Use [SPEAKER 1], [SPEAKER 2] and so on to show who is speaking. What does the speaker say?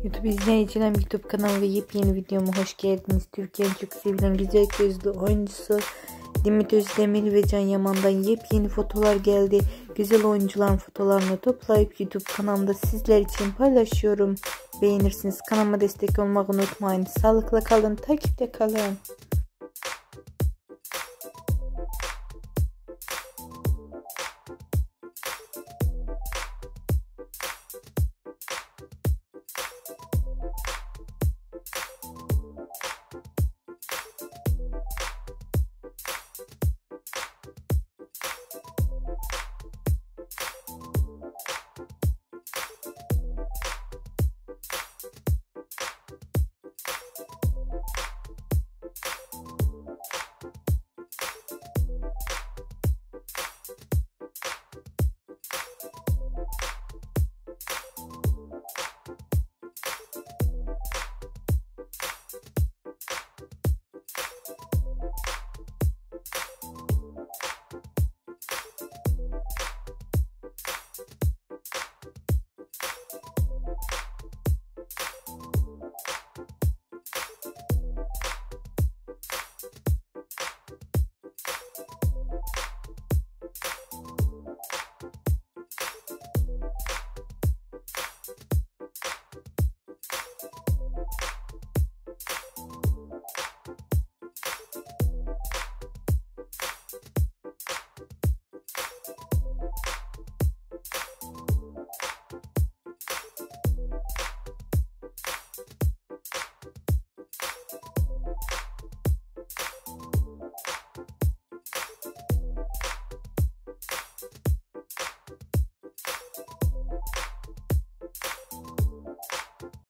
[SPEAKER 1] YouTube izleyicilerim, YouTube kanalı ve yepyeni videoma hoş geldiniz. Türkiye'nin çok sevilen güzel gözlü oyuncusu Demet Özdemir ve Can Yaman'dan yepyeni fotolar geldi. Güzel oyuncuların fotolarını toplayıp YouTube kanalımda sizler için paylaşıyorum. Beğenirsiniz, kanalıma destek olmayı unutmayın. Sağlıkla kalın, takipte kalın.